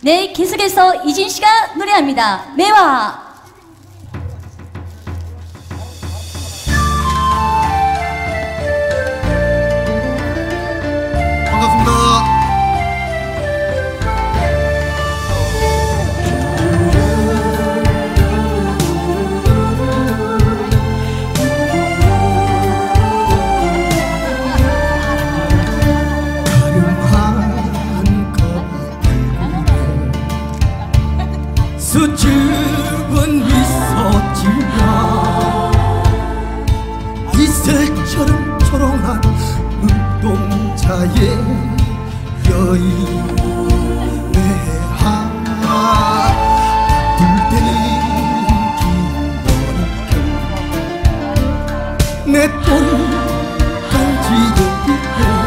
네, 계속해서 이진 씨가 노래합니다. 매화. 수줍은 미소 지어 이슬처럼 초롱한 눈동자의 여인 매화 불때는 긴 머리결 내 돈 간지럽히고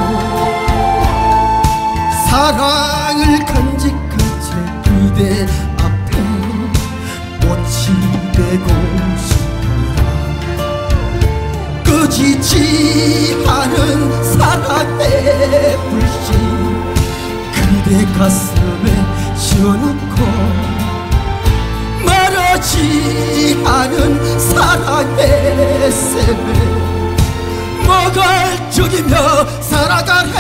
사랑을 간직한 채 그대 되고 싶구나. 꺼지지 않은 사랑의 불씨 그대 가슴에 씌워놓고 마르지 않은 사랑의 샘에 먹을 죽이며 살아가네.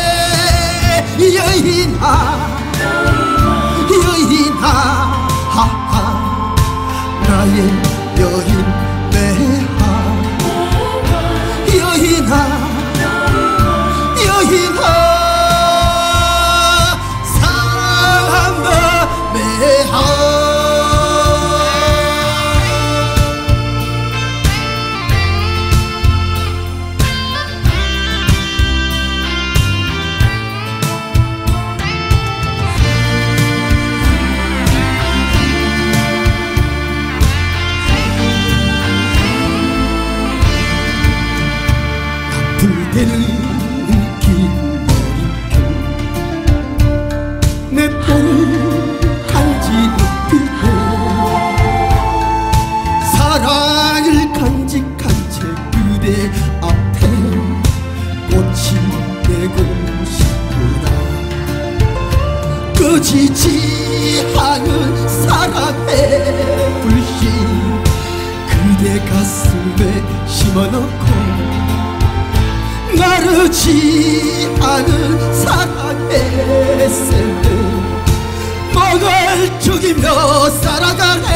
여인아 여인아 나의 여인 매화 여인아 여인아 사랑한다 매화. 불때는 긴 머리결 내 봄을 간지럽히고 사랑을 간직한 채 그대 앞에 꽃이 되고 싶구나. 꺼지지 않은 사랑의 불씨 그대 가슴에 심어놓고 마르지 않은 사랑의 샘을 먹을 죽이며 살아가네.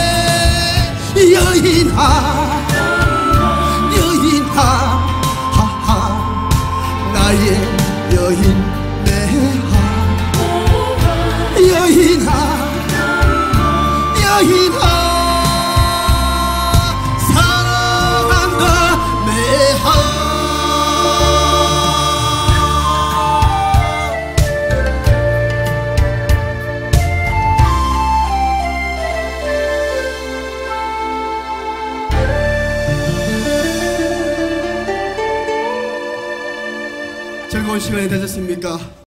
여인아 여인아 하하 나의 여인 매화 여인아 여인아 사랑한다 매화. 즐거운 시간이 되셨습니까?